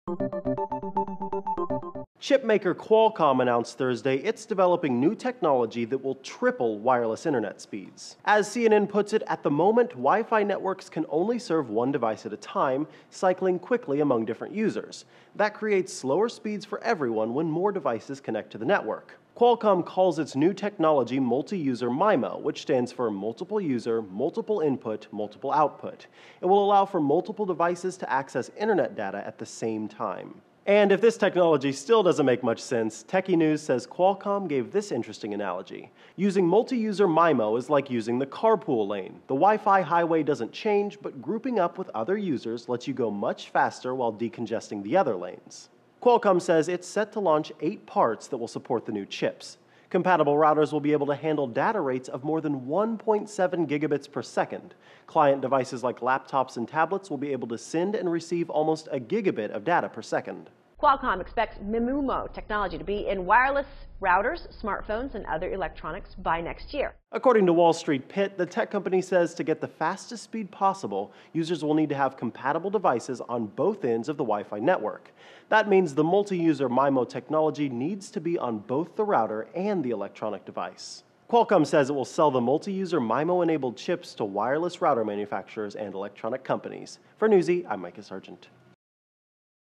Chipmaker Qualcomm announced Thursday it's developing new technology that will triple wireless internet speeds. As CNN puts it, at the moment, Wi-Fi networks can only serve one device at a time, cycling quickly among different users. That creates slower speeds for everyone when more devices connect to the network. Qualcomm calls its new technology multi-user MIMO, which stands for multiple user, multiple input, multiple output. It will allow for multiple devices to access internet data at the same time. And if this technology still doesn't make much sense, Techie News says Qualcomm gave this interesting analogy. Using multi-user MIMO is like using the carpool lane. The Wi-Fi highway doesn't change, but grouping up with other users lets you go much faster while decongesting the other lanes. Qualcomm says it's set to launch 8 parts that will support the new chips. Compatible routers will be able to handle data rates of more than 1.7 gigabits per second. Client devices like laptops and tablets will be able to send and receive almost a gigabit of data per second. Qualcomm expects mu-mimo technology to be in wireless routers, smartphones, and other electronics by next year. According to Wall Street Pit, the tech company says to get the fastest speed possible, users will need to have compatible devices on both ends of the Wi-Fi network. That means the multi-user MIMO technology needs to be on both the router and the electronic device. Qualcomm says it will sell the multi-user MIMO-enabled chips to wireless router manufacturers and electronic companies. For Newsy, I'm Micah Sargent.